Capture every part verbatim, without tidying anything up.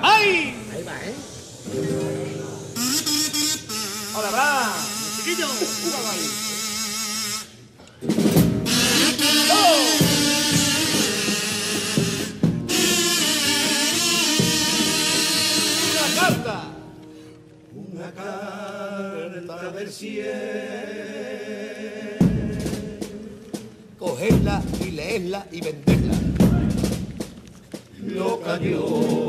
¡Ay! Ahí va, ¿eh? ¡Hola, Bra! ¡Chiquillo! ¡Júgalo ahí! ¡Una carta! Una carta del cielo. Cogerla y leerla y venderla. Lo cayó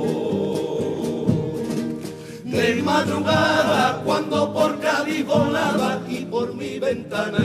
de madrugada cuando por Cádiz volaba y por mi ventana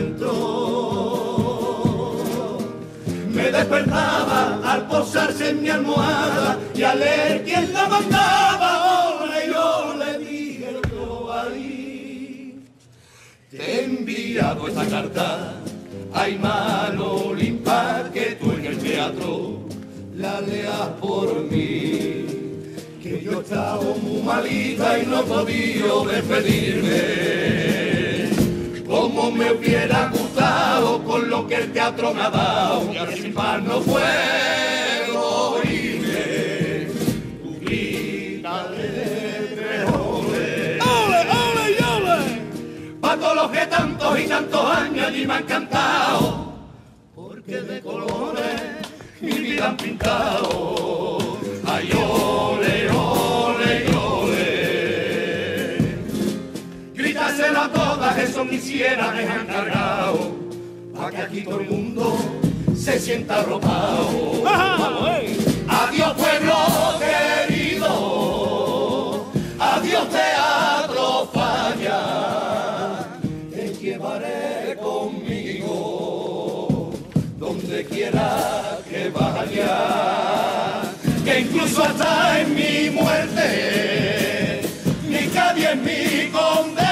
entró. Me despertaba al posarse en mi almohada y al leer quién la mandaba. Ole, yo le dije yo ahí. Te he enviado esta carta. Hay mano limpia que tú en el teatro la leas por mí, que yo he estado muy malita y no he podido despedirme, como me hubiera gustado con lo que el teatro me ha dado, y así más no puedo irme, tú grítale tres ole, ole, ole y ole, pa' todos los que tantos y tantos años allí me han cantado, porque de colores mi vida han pintado. Ay, ole, ole, ole. Grítaselo a todas, eso quisiera, me han cargado, pa' que aquí todo el mundo se sienta arropado. Adiós, pueblo querido, adiós, teatro falla, te llevaré conmigo donde quiera que vaya, que incluso hasta en mi muerte, mi Cádiz es mi condena.